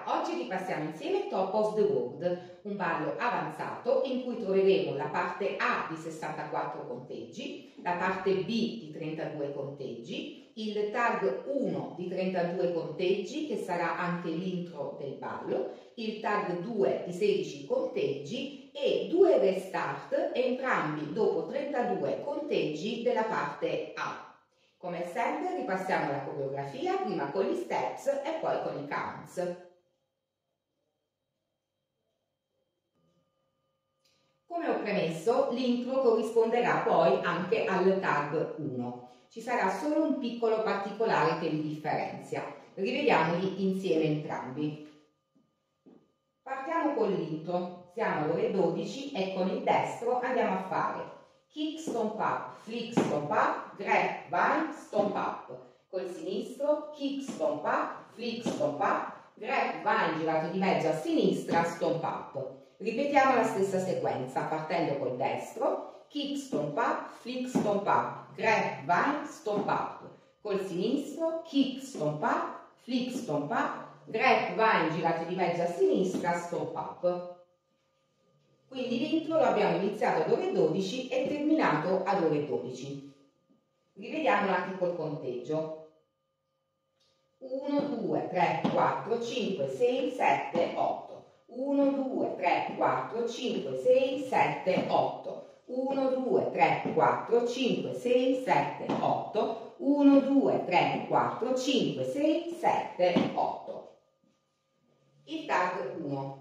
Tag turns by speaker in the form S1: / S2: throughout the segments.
S1: oggi ripassiamo insieme Top of the World, un ballo avanzato in cui troveremo la parte A di 64 conteggi, la parte B di 32 conteggi, il tag 1 di 32 conteggi che sarà anche l'intro del ballo, il tag 2 di 16 conteggi e 2 restart, entrambi dopo 32 conteggi della parte A. Come sempre ripassiamo la coreografia, prima con gli steps e poi con i counts. Come ho premesso, l'intro corrisponderà poi anche al tag 1. Ci sarà solo un piccolo particolare che li differenzia. Rivediamoli insieme entrambi. Partiamo con l'intro. Siamo alle ore 12 e con il destro andiamo a fare kick, stomp up, flick, stomp up, grab, vine, stomp up. Col sinistro, kick, stomp up, flick, stomp up, grab, vine, girato di mezzo a sinistra, stomp up. Ripetiamo la stessa sequenza, partendo col destro, kick, stomp up, flick, stomp up, grab, vine, stomp up. Col sinistro, kick, stomp up, flick, stomp up, grab, vine, girato di mezzo a sinistra, stomp up. Quindi l'intro lo abbiamo iniziato ad ore 12 e terminato ad ore 12. Rivediamolo anche col conteggio. 1, 2, 3, 4, 5, 6, 7, 8. 1, 2, 3, 4, 5, 6, 7, 8. 1, 2, 3, 4, 5, 6, 7, 8. 1, 2, 3, 4, 5, 6, 7, 8. Il tag 1.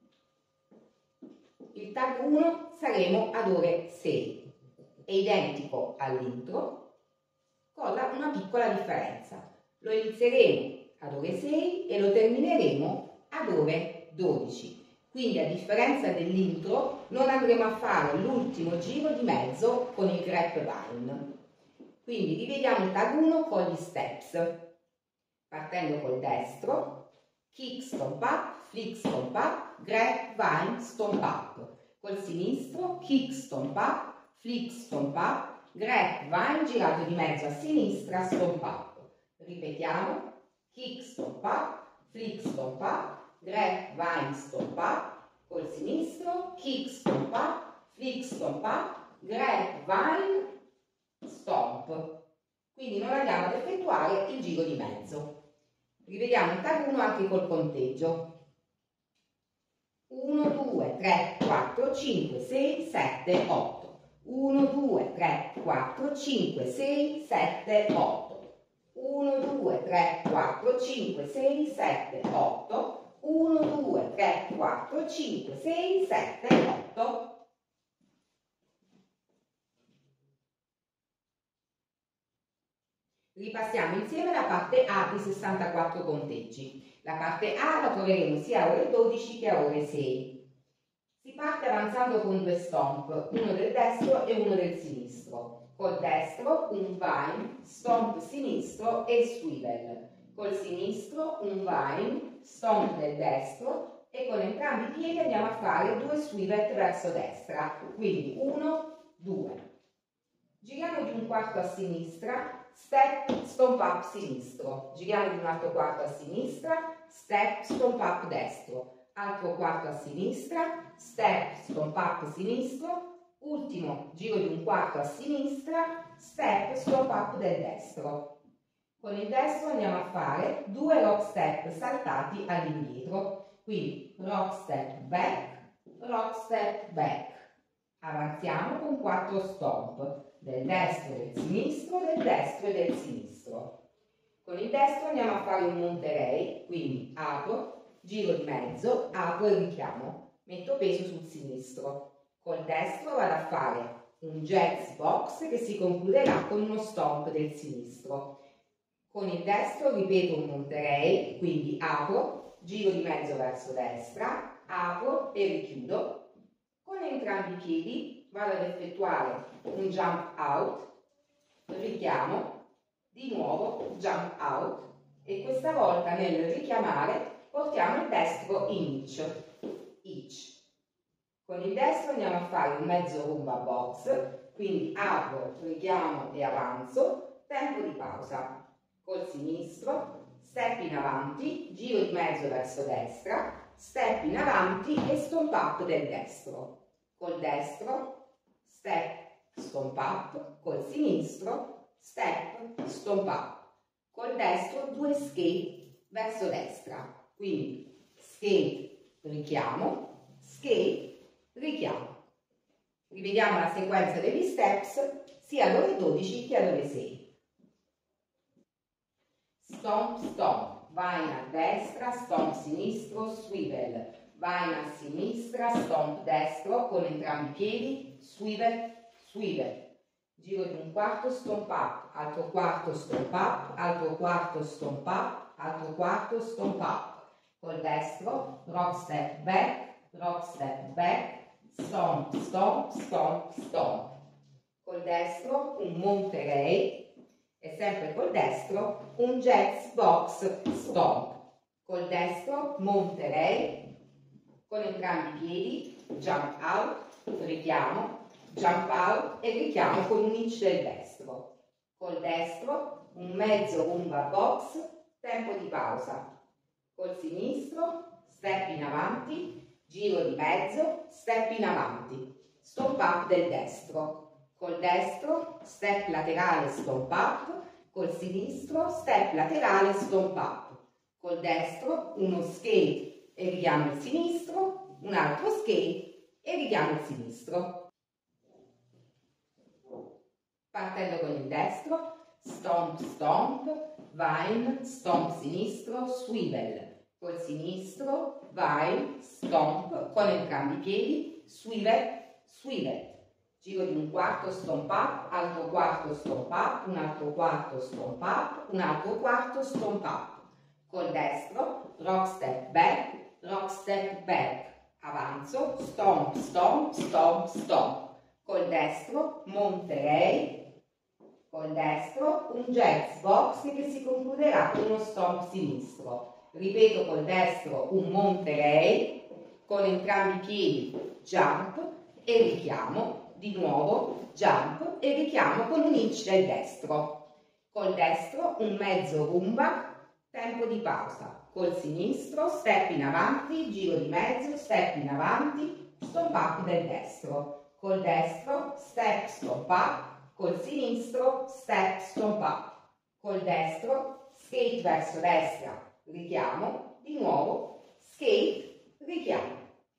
S1: Il tag 1 saremo ad ore 6, è identico all'intro con una piccola differenza. Lo inizieremo ad ore 6 e lo termineremo ad ore 12. Quindi a differenza dell'intro non andremo a fare l'ultimo giro di mezzo con il grapevine. Quindi rivediamo il tag 1 con gli steps. Partendo col destro, kick, stomp up, flick, stomp up, grab, vine, stomp up. Col sinistro, kick, stomp up, flick, stomp up, grab, vine, girato di mezzo a sinistra, stomp up. Ripetiamo, kick, stomp up, flick, stomp up, grab, vine, stomp up. Col sinistro, kick, stomp up, flick, stomp up, grab, vine, stomp. Quindi non andiamo ad effettuare il giro di mezzo. Rivediamo il tag 1 anche col conteggio. 1, 2, 3, 4, 5, 6, 7, 8. 1, 2, 3, 4, 5, 6, 7, 8. 1, 2, 3, 4, 5, 6, 7, 8. 1, 2, 3, 4, 5, 6, 7, 8. Ripassiamo insieme la parte A di 64 conteggi. La parte A la troveremo sia a ore 12 che a ore 6. Si parte avanzando con 2 stomp, uno del destro e uno del sinistro. Col destro un vine, stomp sinistro e swivel. Col sinistro un vine, stomp del destro e con entrambi i piedi andiamo a fare 2 swivel verso destra. Quindi 1, 2. Giriamo di un quarto a sinistra, step, stomp up sinistro. Giriamo di un altro quarto a sinistra, step, stomp up destro. Altro quarto a sinistra, step, stomp up sinistro. Ultimo giro di un quarto a sinistra, step, stomp up del destro. Con il destro andiamo a fare 2 rock step saltati all'indietro. Quindi rock step back. Avanziamo con 4 stomp. Del destro e del sinistro, del destro e del sinistro. Con il destro andiamo a fare un Monterey, quindi apro, giro di mezzo, apro e richiamo, metto peso sul sinistro. Col destro vado a fare un jazz box che si concluderà con uno stomp del sinistro. Con il destro ripeto un Monterey, quindi apro, giro di mezzo verso destra, apro e richiudo. Con entrambi i piedi vado ad effettuare un jump out, richiamo, di nuovo jump out e questa volta nel richiamare portiamo il destro in each. Con il destro andiamo a fare un mezzo rumba box, quindi apro, richiamo e avanzo, tempo di pausa. Col sinistro, step in avanti, giro di mezzo verso destra, step in avanti e stomp up del destro. Col destro, step, stomp up, col sinistro, step, stomp up. Col destro 2 skate verso destra, quindi skate, richiamo, skate, richiamo. Rivediamo la sequenza degli steps sia all'ore 12 che all'ore 6. Stomp, stomp, vai a destra, stomp sinistro, swivel, vai a sinistra, stomp destro con entrambi i piedi, swivel, swivel. Giro di un quarto, stomp up, altro quarto, stomp up, altro quarto, stomp up, altro quarto, stomp up. Col destro, rock step back, stomp, stomp, stomp, stomp. Col destro un monterey e sempre col destro un jazz box stomp. Col destro monterey, con entrambi i piedi, jump out, richiamo, jump out e richiamo con un hitch del destro. Col destro un mezzo rumba box, tempo di pausa. Col sinistro, step in avanti, giro di mezzo, step in avanti, stomp up del destro. Col destro, step laterale, stomp up, col sinistro, step laterale, stomp up. Col destro, uno skate e richiamo il sinistro, un altro skate e richiamo il sinistro. Partendo con il destro, stomp, stomp, vine, stomp sinistro, swivel. Col sinistro, vine, stomp, con entrambi i piedi, swivel, swivel. Giro di un quarto, stomp up, altro quarto, stomp up, un altro quarto, stomp up, un altro quarto, stomp up. Col destro, rock step back, avanzo, stomp, stomp, stomp, stomp. Col destro, monterey. Col destro un jazz box che si concluderà con uno stomp sinistro. Ripeto, col destro un monterey, con entrambi i piedi jump e richiamo, di nuovo jump e richiamo con un hitch del destro. Col destro un mezzo rumba, tempo di pausa. Col sinistro step in avanti, giro di mezzo, step in avanti, stomp up del destro. Col destro step, stomp up. Col sinistro, step, stomp up. Col destro, skate verso destra, richiamo, di nuovo, skate, richiamo.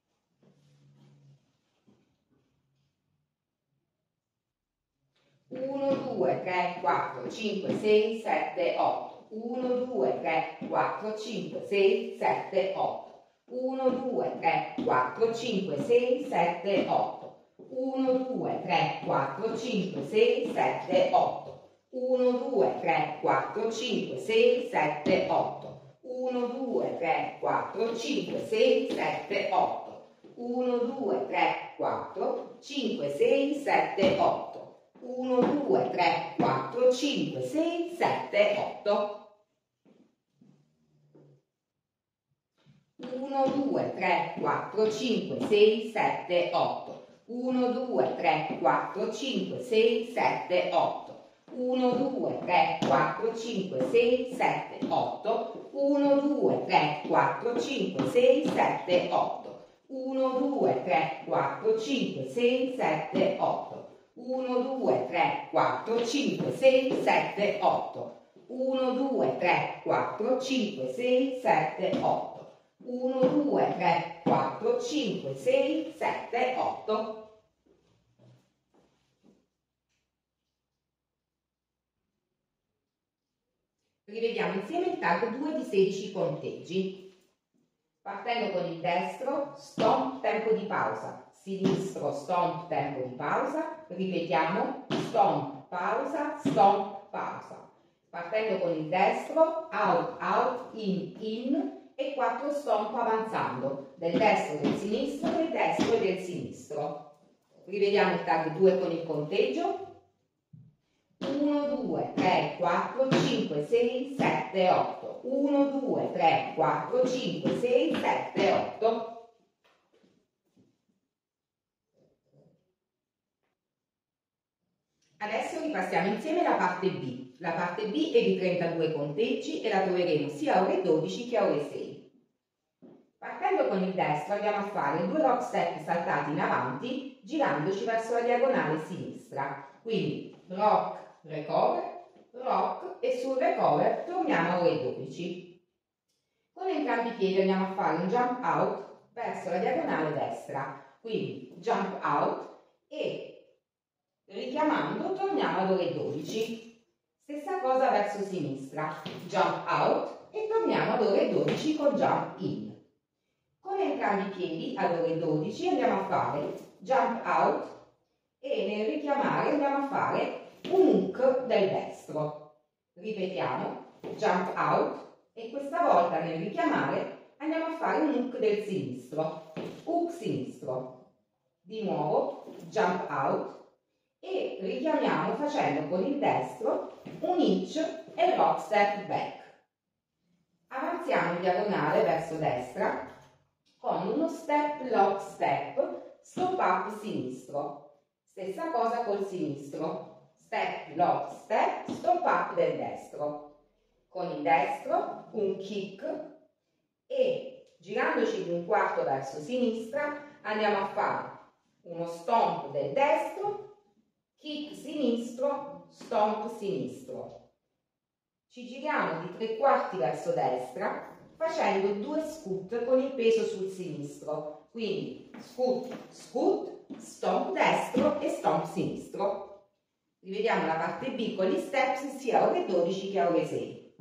S1: Uno, 2, 3, 4, 5, 6, 7, 8. 1, 2, 3, 4, 5, 6, 7, 8. 1, 2, 3, 4, 5, 6, 7, 8. 1, 2, 3, 4, 5, 6, 7, 8. 1, 2, 3, 4, 5, 6, 7, 8. 1, 2, 3, 4, 5, 6, 7, 8. 1, 2, 3, 4, 5, 6, 7, 8. 1, 2, 3, 4, 5, 6, 7, 8. 1, 2, 3, 4, 5, 6, 7, 8. 1, 2, 3, 4, 5, 6, 7, 8. 1, 2, 3, 4, 5, 6, 7, 8. 1, 2, 3, 4, 5, 6, 7, 8. 1, 2, 3, 4, 5, 6, 7, 8. 1, 2, 3, 4, 5, 6, 7, 8. 1, 2, 3, 4, 5, 6, 7, 8. 1, 2, 3, 4, 5, 6, 7, 8. Rivediamo insieme il tag 2 di 16 conteggi. Partendo con il destro, stomp, tempo di pausa. Sinistro, stomp, tempo di pausa. Ripetiamo, stomp, pausa, stomp, pausa. Partendo con il destro, out, out, in, e 4 stomp avanzando, del destro, del sinistro, del destro e del sinistro. Rivediamo il tag 2 con il conteggio. 1, 2, 3, 4, 5, 6, 7, 8. 1, 2, 3, 4, 5, 6, 7, 8. Adesso ripassiamo insieme la parte B. La parte B è di 32 conteggi e la troveremo sia a ore 12 che a ore 6. Partendo con il destro andiamo a fare 2 rock step saltati in avanti girandoci verso la diagonale sinistra. Quindi rock, recover, rock e sul recover torniamo a ore 12. Con entrambi i piedi andiamo a fare un jump out verso la diagonale destra. Quindi jump out e richiamando torniamo ad ore 12. Stessa cosa verso sinistra, jump out e torniamo ad ore 12 con jump in. Con entrambi i piedi ad ore 12 andiamo a fare jump out e nel richiamare andiamo a fare un hook del destro. Ripetiamo, jump out e questa volta nel richiamare andiamo a fare un hook del sinistro, hook sinistro. Di nuovo, jump out e richiamiamo facendo con il destro un hitch e rock step back. Avanziamo in diagonale verso destra con uno step lock step stop up sinistro. Stessa cosa col sinistro, step lock step stop up del destro. Con il destro un kick e girandoci di un quarto verso sinistra andiamo a fare uno stomp del destro, kick sinistro, stomp sinistro. Ci giriamo di 3/4 verso destra facendo 2 scoot con il peso sul sinistro. Quindi scoot, scoot, stomp destro e stomp sinistro. Rivediamo la parte B con gli steps sia a ore 12 che a ore 6.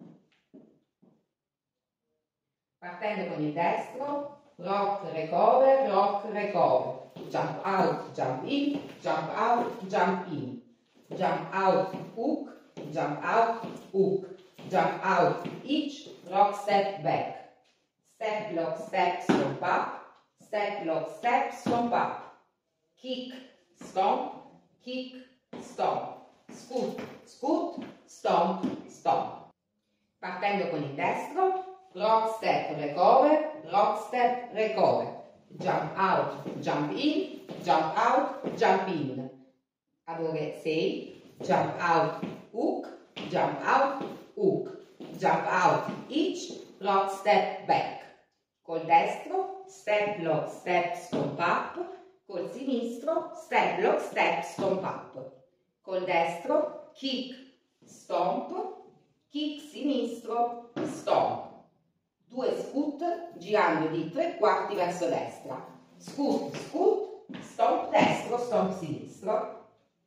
S1: Partendo con il destro, rock, recover, jump out, jump in, jump out, jump in, jump out, hook, jump out, hook, jump out, hitch, rock step back, step lock step stomp up, step lock step stomp up, kick, stomp, scoot, scoot, stomp, stomp. Partendo con il destro, rock step recover, jump out, jump in, jump out, jump in. Ad ore 6, jump out, hook, jump out, hook, jump out, hitch, rock step back. Col destro, step lock step stomp up, col sinistro, step lock step stomp up. Col destro, kick, stomp, kick sinistro, stomp. 2 scoot girando di 3/4 verso destra. Scoot, scoot, stomp destro, stomp sinistro.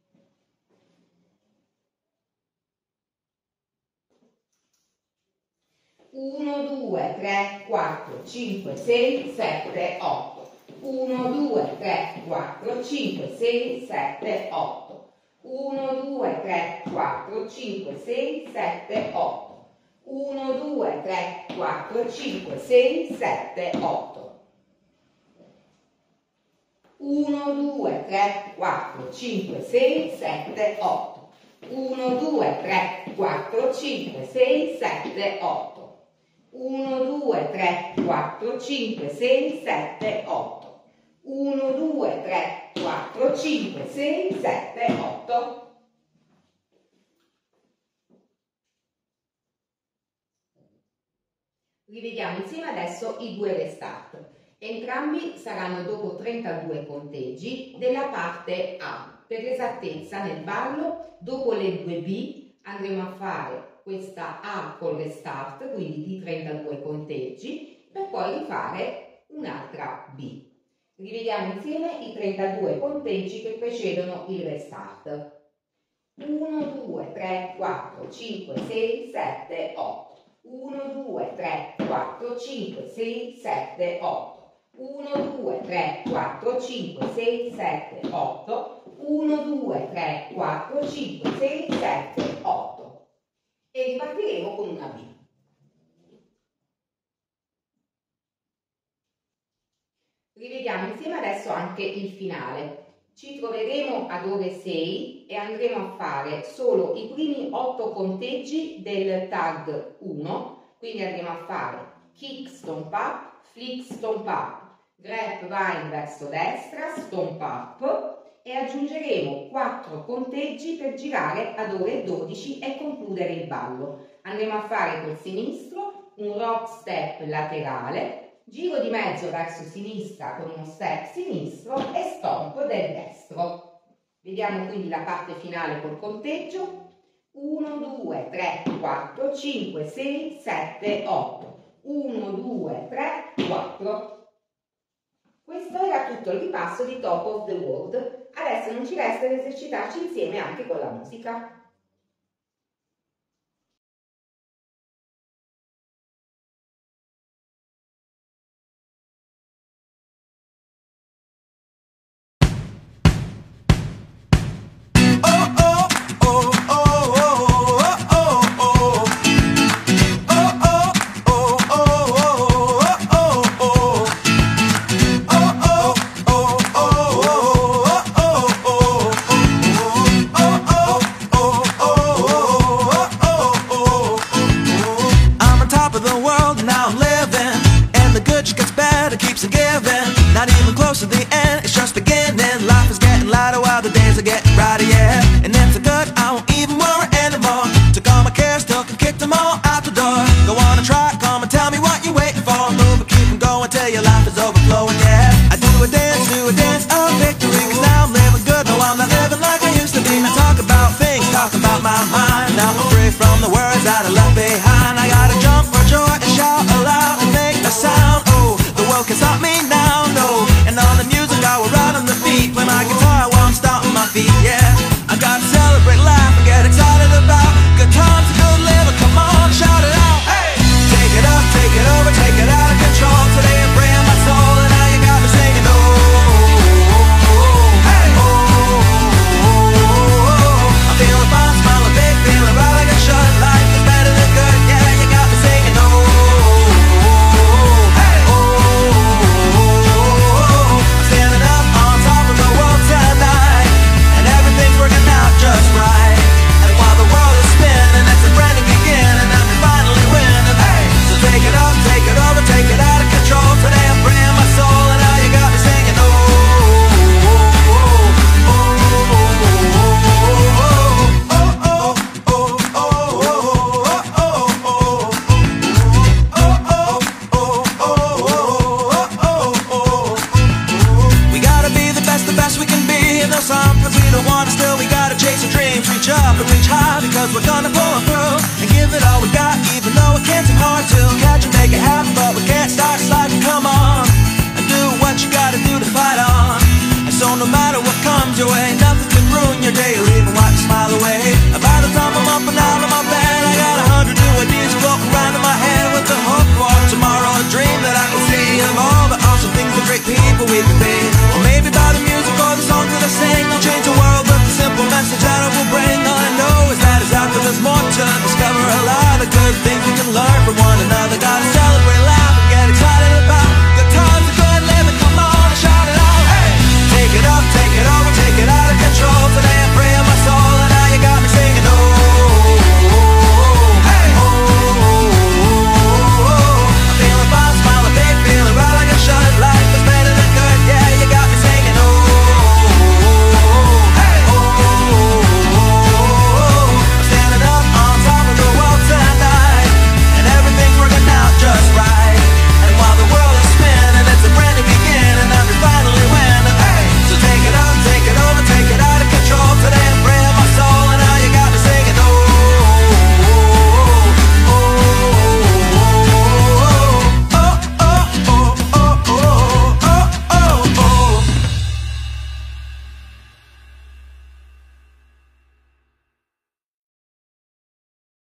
S1: 1, 2, 3, 4, 5, 6, 7, 8. 1, 2, 3, 4, 5, 6, 7, 8. 1, 2, 3, 4, 5, 6, 7, 8. 1, 2, 3, 4, 5, 6, 7, 8. 1, 2, 3, 4, 5, 6, 7, 8. 1, 2, 3, 4, 5, 6, 7, 8. 1, 2, 3, 4, 5, 6, 7, 8. 1, 2, 3, 4, 5, 6, 7, 8. Rivediamo insieme adesso i 2 restart. Entrambi saranno dopo 32 conteggi della parte A. Per esattezza nel ballo, dopo le 2 B andremo a fare questa A con restart, quindi di 32 conteggi, per poi rifare un'altra B. Rivediamo insieme i 32 conteggi che precedono il restart. 1, 2, 3, 4, 5, 6, 7, 8. 1, 2, 3, 4, 5, 6, 7, 8. 1, 2, 3, 4, 5, 6, 7, 8. 1, 2, 3, 4, 5, 6, 7, 8. E ripartiremo con una B. Rivediamo insieme adesso anche il finale. Ci troveremo ad ore 6 e andremo a fare solo i primi 8 conteggi del tag 1, quindi andremo a fare kick, stomp up, flick, stomp up, grab, vine verso destra, stomp up e aggiungeremo 4 conteggi per girare ad ore 12 e concludere il ballo. Andremo a fare col sinistro un rock step laterale, giro di mezzo verso sinistra con uno step sinistro e stomp del destro. Vediamo quindi la parte finale col conteggio. 1, 2, 3, 4, 5, 6, 7, 8. 1, 2, 3, 4. Questo era tutto il ripasso di Top of the World. Adesso non ci resta che esercitarci insieme anche con la musica.
S2: Not even close to the end, it's just beginning. Life is getting lighter while the days are getting brighter, yeah. And then so good, I won't even worry anymore. Took all my cares, took and kicked them all out the door. Go on and try, come and tell me what you're waiting for. Move and keep them going till your life is overflowing, yeah. I do a dance of victory. Cause now I'm living good, no I'm not living like I used to be. I talk about things, talk about my mind. Now I'm free from the words that I left behind. I gotta jump for joy and shout aloud and make a sound. Oh, the world can stop me now. On the music I will ride on the beat. Play my guitar while I'm stomping my feet, yeah. I gotta celebrate life and get excited about good times and good living. Come on, shout it out, hey! Take it up, take it over, take it out of control. Today I'm freeing my soul and now you got me singing, oh, hey, I'm feeling fine, smiling big, feeling right like I should. Life is better than good, yeah, you got me singing, oh. Just right. And while the world is spinning, it's a brand new beginning, and I can finally win. And hey, so take it up, take it over, take it out.